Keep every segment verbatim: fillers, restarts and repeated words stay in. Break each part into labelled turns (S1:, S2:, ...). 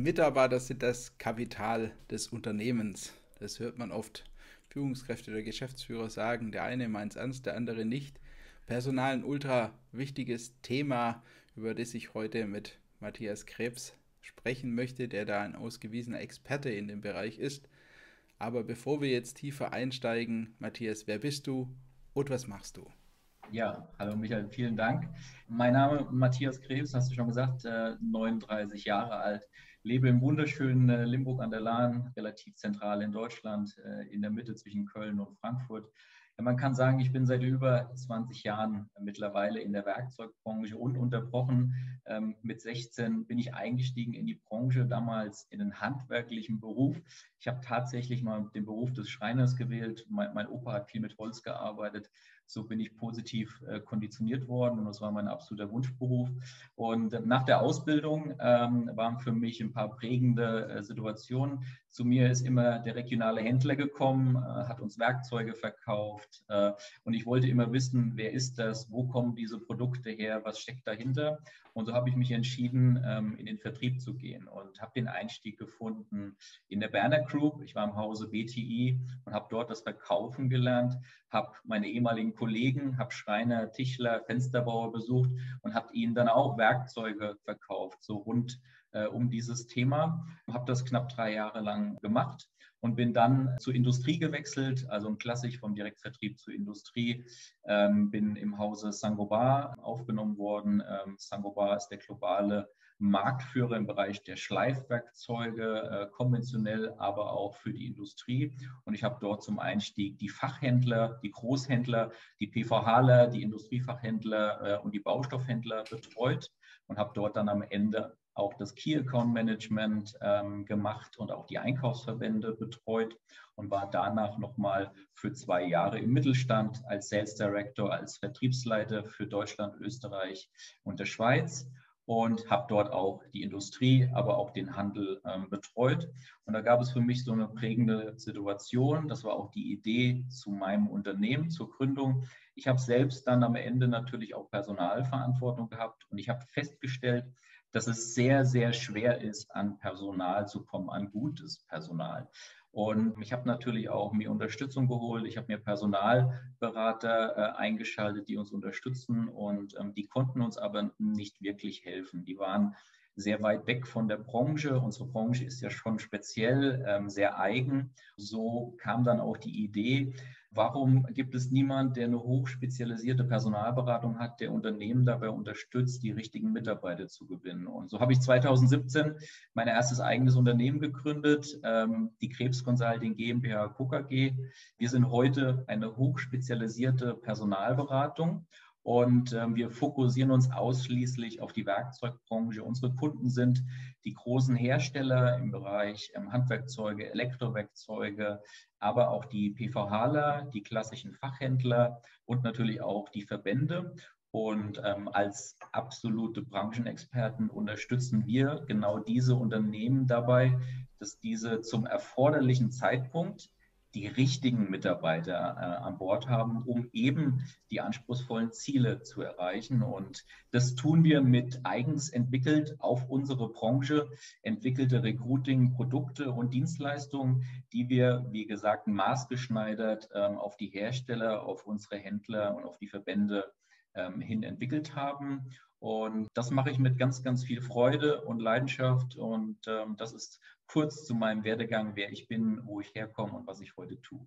S1: Mitarbeiter sind das Kapital des Unternehmens. Das hört man oft Führungskräfte oder Geschäftsführer sagen. Der eine meint es ernst, der andere nicht. Personal ein ultra wichtiges Thema, über das ich heute mit Matthias Krebs sprechen möchte, der da ein ausgewiesener Experte in dem Bereich ist. Aber bevor wir jetzt tiefer einsteigen, Matthias, wer bist du und was machst du?
S2: Ja, hallo Michael, vielen Dank. Mein Name Matthias Krebs, hast du schon gesagt, äh, neununddreißig Jahre alt, lebe im wunderschönen äh, Limburg an der Lahn, relativ zentral in Deutschland, äh, in der Mitte zwischen Köln und Frankfurt. Ja, man kann sagen, ich bin seit über zwanzig Jahren mittlerweile in der Werkzeugbranche ununterbrochen. Ähm, mit sechzehn bin ich eingestiegen in die Branche, damals in den handwerklichen Beruf. Ich habe tatsächlich mal den Beruf des Schreiners gewählt. Mein, mein Opa hat viel mit Holz gearbeitet. So bin ich positiv äh, konditioniert worden und das war mein absoluter Wunschberuf. Und äh, nach der Ausbildung ähm, waren für mich ein paar prägende äh, Situationen. Zu mir ist immer der regionale Händler gekommen, äh, hat uns Werkzeuge verkauft äh, und ich wollte immer wissen, wer ist das, wo kommen diese Produkte her, was steckt dahinter? Und so habe ich mich entschieden, ähm, in den Vertrieb zu gehen und habe den Einstieg gefunden in der Berner Group. Ich war im Hause B T I und habe dort das Verkaufen gelernt, habe meine ehemaligen Kollegen, habe Schreiner, Tischler, Fensterbauer besucht und habe ihnen dann auch Werkzeuge verkauft, so rund äh, um dieses Thema. Habe das knapp drei Jahre lang gemacht und bin dann zur Industrie gewechselt, also klassisch vom Direktvertrieb zur Industrie. Ähm, bin im Hause Saint-Gobain aufgenommen worden. Ähm, Saint-Gobain ist der globale Marktführer im Bereich der Schleifwerkzeuge, äh, konventionell, aber auch für die Industrie. Und ich habe dort zum Einstieg die Fachhändler, die Großhändler, die PVHler, die Industriefachhändler äh, und die Baustoffhändler betreut und habe dort dann am Ende auch das Key Account Management ähm, gemacht und auch die Einkaufsverbände betreut und war danach nochmal für zwei Jahre im Mittelstand als Sales Director, als Vertriebsleiter für Deutschland, Österreich und der Schweiz und habe dort auch die Industrie, aber auch den Handel ähm, betreut. Und da gab es für mich so eine prägende Situation. Das war auch die Idee zu meinem Unternehmen, zur Gründung. Ich habe selbst dann am Ende natürlich auch Personalverantwortung gehabt und ich habe festgestellt, dass es sehr, sehr schwer ist, an Personal zu kommen, an gutes Personal. Und ich habe natürlich auch mir Unterstützung geholt. Ich habe mir Personalberater äh, eingeschaltet, die uns unterstützen und ähm, die konnten uns aber nicht wirklich helfen. Die waren sehr weit weg von der Branche. Unsere Branche ist ja schon speziell, ähm, sehr eigen. So kam dann auch die Idee, warum gibt es niemanden, der eine hochspezialisierte Personalberatung hat, der Unternehmen dabei unterstützt, die richtigen Mitarbeiter zu gewinnen? Und so habe ich zweitausendsiebzehn mein erstes eigenes Unternehmen gegründet, ähm, die Krebs Consulting GmbH Co. K G. Wir sind heute eine hochspezialisierte Personalberatung. Und ähm, wir fokussieren uns ausschließlich auf die Werkzeugbranche. Unsere Kunden sind die großen Hersteller im Bereich ähm, Handwerkzeuge, Elektrowerkzeuge, aber auch die PVHler, die klassischen Fachhändler und natürlich auch die Verbände. Und ähm, als absolute Branchenexperten unterstützen wir genau diese Unternehmen dabei, dass diese zum erforderlichen Zeitpunkt die richtigen Mitarbeiter äh, an Bord haben, um eben die anspruchsvollen Ziele zu erreichen. Und das tun wir mit eigens entwickelt auf unsere Branche entwickelte Recruiting-Produkte und Dienstleistungen, die wir, wie gesagt, maßgeschneidert ähm, auf die Hersteller, auf unsere Händler und auf die Verbände ähm, hin entwickelt haben. Und das mache ich mit ganz, ganz viel Freude und Leidenschaft. Und ähm, das ist kurz zu meinem Werdegang, wer ich bin, wo ich herkomme und was ich heute tue.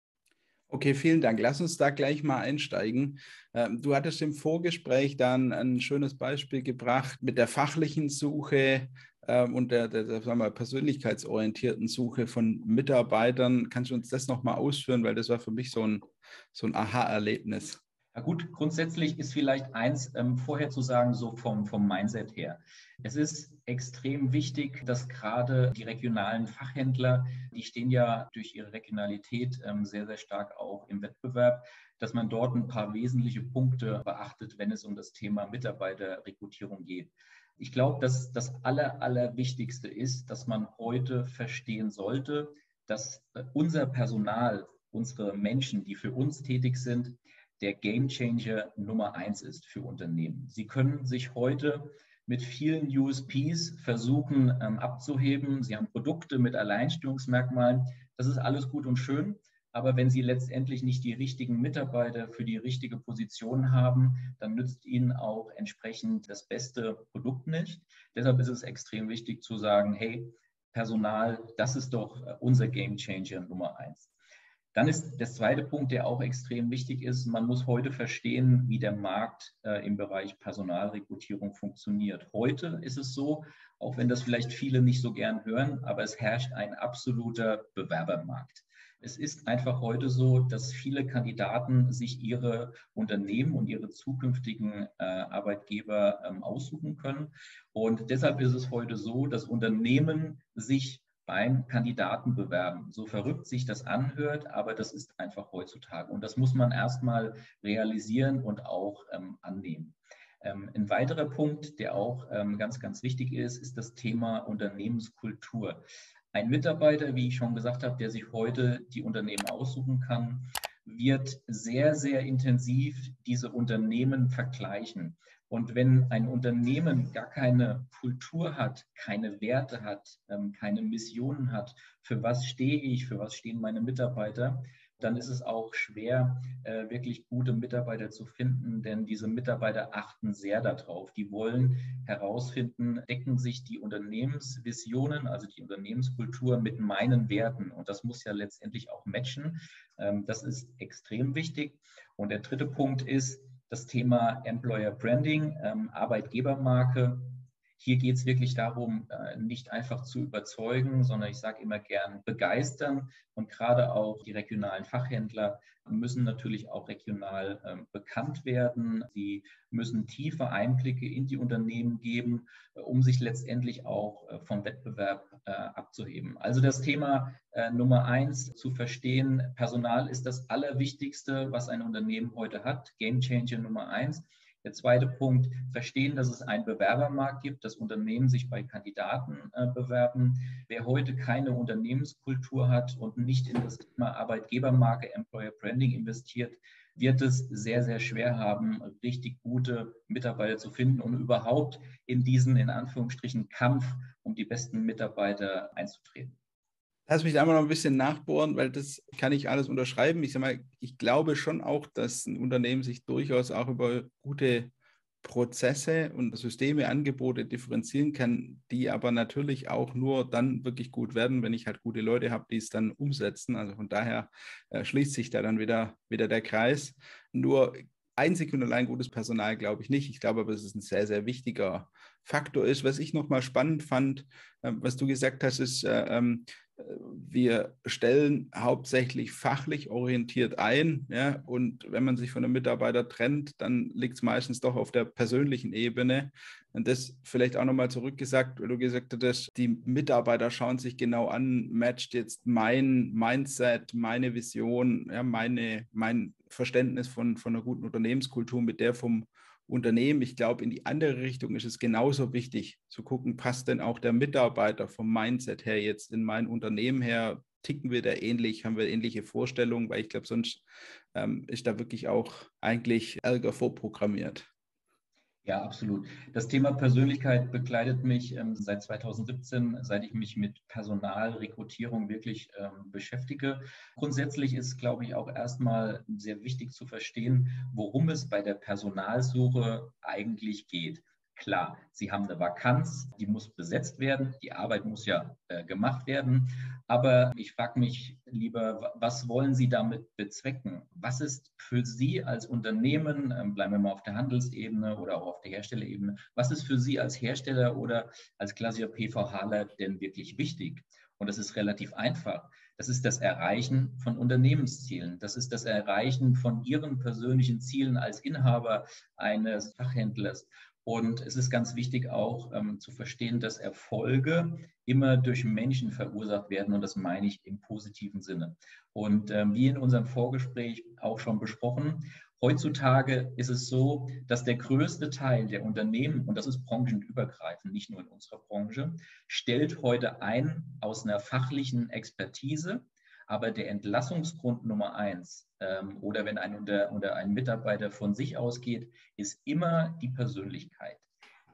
S1: Okay, vielen Dank. Lass uns da gleich mal einsteigen. Ähm, Du hattest im Vorgespräch dann ein schönes Beispiel gebracht mit der fachlichen Suche ähm, und der, der, der sagen wir, mal, persönlichkeitsorientierten Suche von Mitarbeitern. Kannst du uns das nochmal ausführen? Weil das war für mich so ein, so ein Aha-Erlebnis.
S2: Ja gut, grundsätzlich ist vielleicht eins ähm, vorher zu sagen, so vom, vom Mindset her. Es ist extrem wichtig, dass gerade die regionalen Fachhändler, die stehen ja durch ihre Regionalität ähm, sehr, sehr stark auch im Wettbewerb, dass man dort ein paar wesentliche Punkte beachtet, wenn es um das Thema Mitarbeiterrekrutierung geht. Ich glaube, dass das Aller, Allerwichtigste ist, dass man heute verstehen sollte, dass äh, unser Personal, unsere Menschen, die für uns tätig sind, der Gamechanger Nummer eins ist für Unternehmen. Sie können sich heute mit vielen U S Ps versuchen ähm, abzuheben. Sie haben Produkte mit Alleinstellungsmerkmalen. Das ist alles gut und schön. Aber wenn Sie letztendlich nicht die richtigen Mitarbeiter für die richtige Position haben, dann nützt Ihnen auch entsprechend das beste Produkt nicht. Deshalb ist es extrem wichtig zu sagen, hey, Personal, das ist doch unser Game Changer Nummer eins. Dann ist der zweite Punkt, der auch extrem wichtig ist, man muss heute verstehen, wie der Markt äh, im Bereich Personalrekrutierung funktioniert. Heute ist es so, auch wenn das vielleicht viele nicht so gern hören, aber es herrscht ein absoluter Bewerbermarkt. Es ist einfach heute so, dass viele Kandidaten sich ihre Unternehmen und ihre zukünftigen äh, Arbeitgeber ähm, aussuchen können. Und deshalb ist es heute so, dass Unternehmen sich beim Kandidaten bewerben. So verrückt sich das anhört, aber das ist einfach heutzutage. Und das muss man erstmal realisieren und auch ähm, annehmen. Ähm, ein weiterer Punkt, der auch ähm, ganz, ganz wichtig ist, ist das Thema Unternehmenskultur. Ein Mitarbeiter, wie ich schon gesagt habe, der sich heute die Unternehmen aussuchen kann, wird sehr, sehr intensiv diese Unternehmen vergleichen. Und wenn ein Unternehmen gar keine Kultur hat, keine Werte hat, keine Missionen hat, für was stehe ich, für was stehen meine Mitarbeiter, dann ist es auch schwer, wirklich gute Mitarbeiter zu finden, denn diese Mitarbeiter achten sehr darauf. Die wollen herausfinden, decken sich die Unternehmensvisionen, also die Unternehmenskultur mit meinen Werten. Und das muss ja letztendlich auch matchen. Das ist extrem wichtig. Und der dritte Punkt ist das Thema Employer Branding, Arbeitgebermarke. Hier geht es wirklich darum, nicht einfach zu überzeugen, sondern ich sage immer gern begeistern. Und gerade auch die regionalen Fachhändler müssen natürlich auch regional ähm, bekannt werden. Sie müssen tiefe Einblicke in die Unternehmen geben, äh, um sich letztendlich auch äh, vom Wettbewerb äh, abzuheben. Also das Thema äh, Nummer eins zu verstehen, Personal ist das Allerwichtigste, was ein Unternehmen heute hat. Game Changer Nummer eins. Der zweite Punkt, verstehen, dass es einen Bewerbermarkt gibt, dass Unternehmen sich bei Kandidaten äh, bewerben. Wer heute keine Unternehmenskultur hat und nicht in das Thema Arbeitgebermarke, Employer Branding investiert, wird es sehr, sehr schwer haben, richtig gute Mitarbeiter zu finden und überhaupt in diesen, in Anführungsstrichen, Kampf um die besten Mitarbeiter einzutreten.
S1: Lass mich da mal noch ein bisschen nachbohren, weil das kann ich alles unterschreiben. Ich sag mal, ich glaube schon auch, dass ein Unternehmen sich durchaus auch über gute Prozesse und Systeme, Angebote differenzieren kann, die aber natürlich auch nur dann wirklich gut werden, wenn ich halt gute Leute habe, die es dann umsetzen. Also von daher äh, schließt sich da dann wieder, wieder der Kreis. Nur einzig und allein gutes Personal glaube ich nicht. Ich glaube aber, dass es ein sehr, sehr wichtiger Faktor ist. Was ich nochmal spannend fand, äh, was du gesagt hast, ist, äh, ähm, wir stellen hauptsächlich fachlich orientiert ein, ja, und wenn man sich von einem Mitarbeiter trennt, dann liegt es meistens doch auf der persönlichen Ebene. Und das vielleicht auch nochmal zurückgesagt, weil du gesagt hast, die Mitarbeiter schauen sich genau an, matcht jetzt mein Mindset, meine Vision, ja, meine, mein Verständnis von, von einer guten Unternehmenskultur mit der vom Unternehmen. Ich glaube, in die andere Richtung ist es genauso wichtig zu gucken, passt denn auch der Mitarbeiter vom Mindset her jetzt in mein Unternehmen her, ticken wir da ähnlich, haben wir ähnliche Vorstellungen, weil ich glaube, sonst ähm, ist da wirklich auch eigentlich Ärger vorprogrammiert.
S2: Ja, absolut. Das Thema Persönlichkeit begleitet mich ähm, seit zweitausendsiebzehn, seit ich mich mit Personalrekrutierung wirklich ähm, beschäftige. Grundsätzlich ist, glaube ich, auch erstmal sehr wichtig zu verstehen, worum es bei der Personalsuche eigentlich geht. Klar, Sie haben eine Vakanz, die muss besetzt werden, die Arbeit muss ja äh, gemacht werden. Aber ich frage mich lieber, was wollen Sie damit bezwecken? Was ist für Sie als Unternehmen, ähm, bleiben wir mal auf der Handelsebene oder auch auf der Herstellerebene, was ist für Sie als Hersteller oder als klassischer P V Hler denn wirklich wichtig? Und das ist relativ einfach. Das ist das Erreichen von Unternehmenszielen. Das ist das Erreichen von Ihren persönlichen Zielen als Inhaber eines Fachhändlers. Und es ist ganz wichtig auch ähm, zu verstehen, dass Erfolge immer durch Menschen verursacht werden und das meine ich im positiven Sinne. Und ähm, wie in unserem Vorgespräch auch schon besprochen, heutzutage ist es so, dass der größte Teil der Unternehmen, und das ist branchenübergreifend, nicht nur in unserer Branche, stellt heute ein aus einer fachlichen Expertise. Aber der Entlassungsgrund Nummer eins ähm, oder wenn ein, unter, oder ein Mitarbeiter von sich ausgeht, ist immer die Persönlichkeit.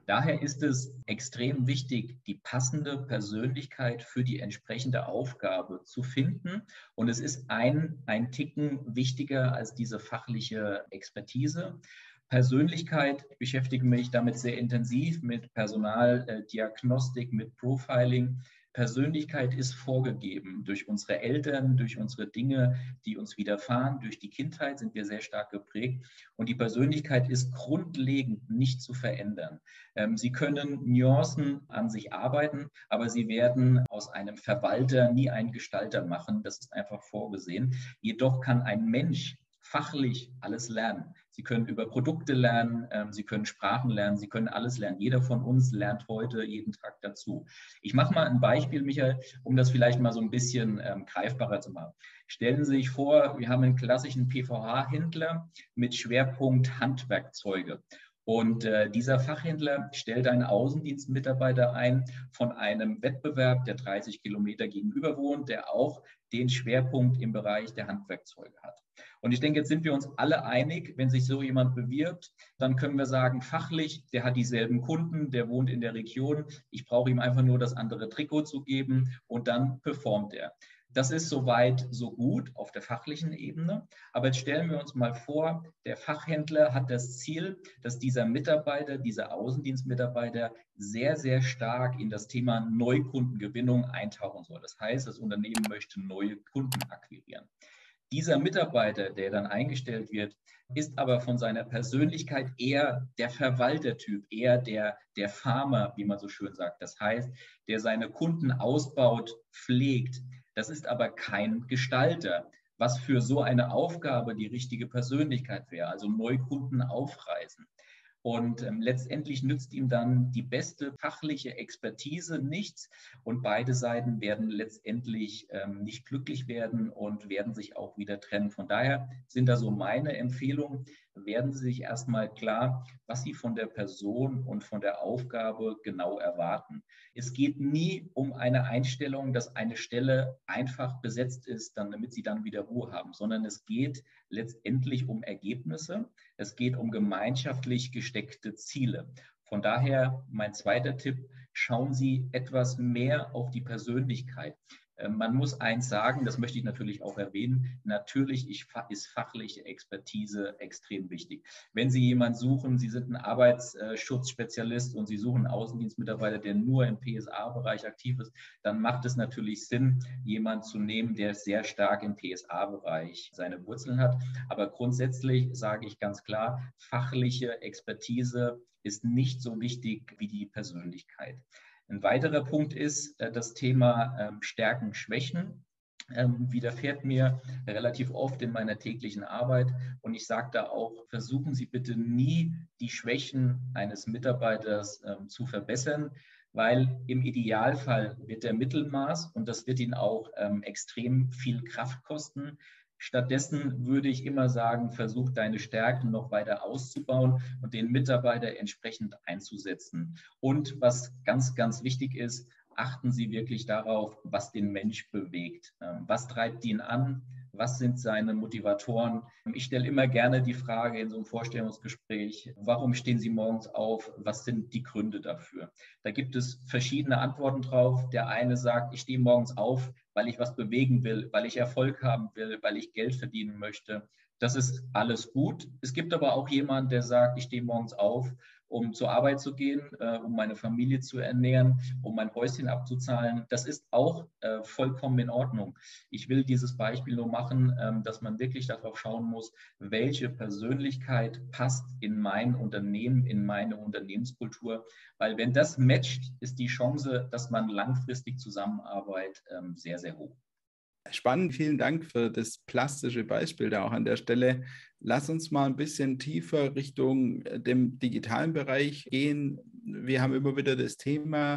S2: Daher ist es extrem wichtig, die passende Persönlichkeit für die entsprechende Aufgabe zu finden. Und es ist ein, ein Ticken wichtiger als diese fachliche Expertise. Persönlichkeit, ich beschäftige mich damit sehr intensiv mit Personaldiagnostik, mit Profiling. Persönlichkeit ist vorgegeben durch unsere Eltern, durch unsere Dinge, die uns widerfahren, durch die Kindheit sind wir sehr stark geprägt. Und die Persönlichkeit ist grundlegend nicht zu verändern. Ähm, Sie können Nuancen an sich arbeiten, aber Sie werden aus einem Verwalter nie einen Gestalter machen. Das ist einfach vorgesehen. Jedoch kann ein Mensch fachlich alles lernen. Sie können über Produkte lernen, ähm, Sie können Sprachen lernen, Sie können alles lernen. Jeder von uns lernt heute jeden Tag dazu. Ich mache mal ein Beispiel, Michael, um das vielleicht mal so ein bisschen ähm, greifbarer zu machen. Stellen Sie sich vor, wir haben einen klassischen P V H-Händler mit Schwerpunkt Handwerkzeuge. Und äh, dieser Fachhändler stellt einen Außendienstmitarbeiter ein von einem Wettbewerb, der dreißig Kilometer gegenüber wohnt, der auch den Schwerpunkt im Bereich der Handwerkzeuge hat. Und ich denke, jetzt sind wir uns alle einig, wenn sich so jemand bewirbt, dann können wir sagen, fachlich, der hat dieselben Kunden, der wohnt in der Region, ich brauche ihm einfach nur das andere Trikot zu geben und dann performt er. Das ist soweit so gut auf der fachlichen Ebene. Aber jetzt stellen wir uns mal vor, der Fachhändler hat das Ziel, dass dieser Mitarbeiter, dieser Außendienstmitarbeiter sehr, sehr stark in das Thema Neukundengewinnung eintauchen soll. Das heißt, das Unternehmen möchte neue Kunden akquirieren. Dieser Mitarbeiter, der dann eingestellt wird, ist aber von seiner Persönlichkeit eher der Verwaltertyp, eher der, der Farmer, wie man so schön sagt. Das heißt, der seine Kunden ausbaut, pflegt. Das ist aber kein Gestalter, was für so eine Aufgabe die richtige Persönlichkeit wäre, also Neukunden aufreißen. Und ähm, letztendlich nützt ihm dann die beste fachliche Expertise nichts und beide Seiten werden letztendlich ähm, nicht glücklich werden und werden sich auch wieder trennen. Von daher sind da so meine Empfehlungen, werden Sie sich erstmal klar, was Sie von der Person und von der Aufgabe genau erwarten. Es geht nie um eine Einstellung, dass eine Stelle einfach besetzt ist, dann, damit Sie dann wieder Ruhe haben, sondern es geht letztendlich um Ergebnisse. Es geht um gemeinschaftlich gesteckte Ziele. Von daher mein zweiter Tipp, schauen Sie etwas mehr auf die Persönlichkeit. Man muss eins sagen, das möchte ich natürlich auch erwähnen, natürlich ist fachliche Expertise extrem wichtig. Wenn Sie jemanden suchen, Sie sind ein Arbeitsschutzspezialist und Sie suchen einen Außendienstmitarbeiter, der nur im P S A-Bereich aktiv ist, dann macht es natürlich Sinn, jemanden zu nehmen, der sehr stark im P S A-Bereich seine Wurzeln hat. Aber grundsätzlich sage ich ganz klar, fachliche Expertise ist nicht so wichtig wie die Persönlichkeit. Ein weiterer Punkt ist das Thema Stärken, Schwächen. Widerfährt mir relativ oft in meiner täglichen Arbeit und ich sage da auch, versuchen Sie bitte nie, die Schwächen eines Mitarbeiters zu verbessern, weil im Idealfall wird der Mittelmaß und das wird ihn auch extrem viel Kraft kosten. Stattdessen würde ich immer sagen, versuch deine Stärken noch weiter auszubauen und den Mitarbeiter entsprechend einzusetzen. Und was ganz, ganz wichtig ist, achten Sie wirklich darauf, was den Mensch bewegt. Was treibt ihn an? Was sind seine Motivatoren? Ich stelle immer gerne die Frage in so einem Vorstellungsgespräch, warum stehen Sie morgens auf? Was sind die Gründe dafür? Da gibt es verschiedene Antworten drauf. Der eine sagt, ich stehe morgens auf, weil ich was bewegen will, weil ich Erfolg haben will, weil ich Geld verdienen möchte. Das ist alles gut. Es gibt aber auch jemanden, der sagt, ich stehe morgens auf, um zur Arbeit zu gehen, äh, um meine Familie zu ernähren, um mein Häuschen abzuzahlen. Das ist auch äh, vollkommen in Ordnung. Ich will dieses Beispiel nur machen, ähm, dass man wirklich darauf schauen muss, welche Persönlichkeit passt in mein Unternehmen, in meine Unternehmenskultur. Weil wenn das matcht, ist die Chance, dass man langfristig zusammenarbeitet, ähm, sehr, sehr hoch.
S1: Spannend, vielen Dank für das plastische Beispiel da auch an der Stelle. Lass uns mal ein bisschen tiefer Richtung dem digitalen Bereich gehen. Wir haben immer wieder das Thema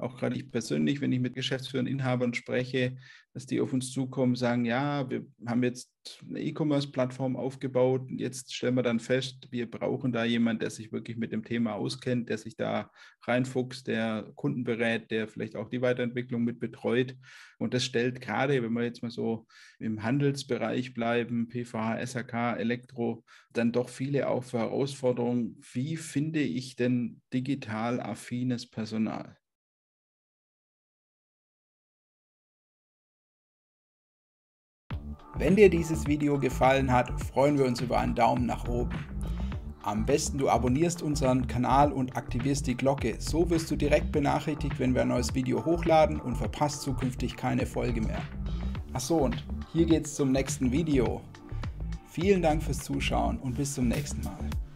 S1: auch gerade ich persönlich, wenn ich mit geschäftsführenden Inhabern spreche, dass die auf uns zukommen, sagen, ja, wir haben jetzt eine E-Commerce-Plattform aufgebaut und jetzt stellen wir dann fest, wir brauchen da jemanden, der sich wirklich mit dem Thema auskennt, der sich da reinfuchst, der Kunden berät, der vielleicht auch die Weiterentwicklung mit betreut. Und das stellt gerade, wenn wir jetzt mal so im Handelsbereich bleiben, P V H, S H K, Elektro, dann doch viele auch für Herausforderungen. Wie finde ich denn digital affines Personal? Wenn dir dieses Video gefallen hat, freuen wir uns über einen Daumen nach oben. Am besten du abonnierst unseren Kanal und aktivierst die Glocke. So wirst du direkt benachrichtigt, wenn wir ein neues Video hochladen und verpasst zukünftig keine Folge mehr. Achso, und hier geht's zum nächsten Video. Vielen Dank fürs Zuschauen und bis zum nächsten Mal.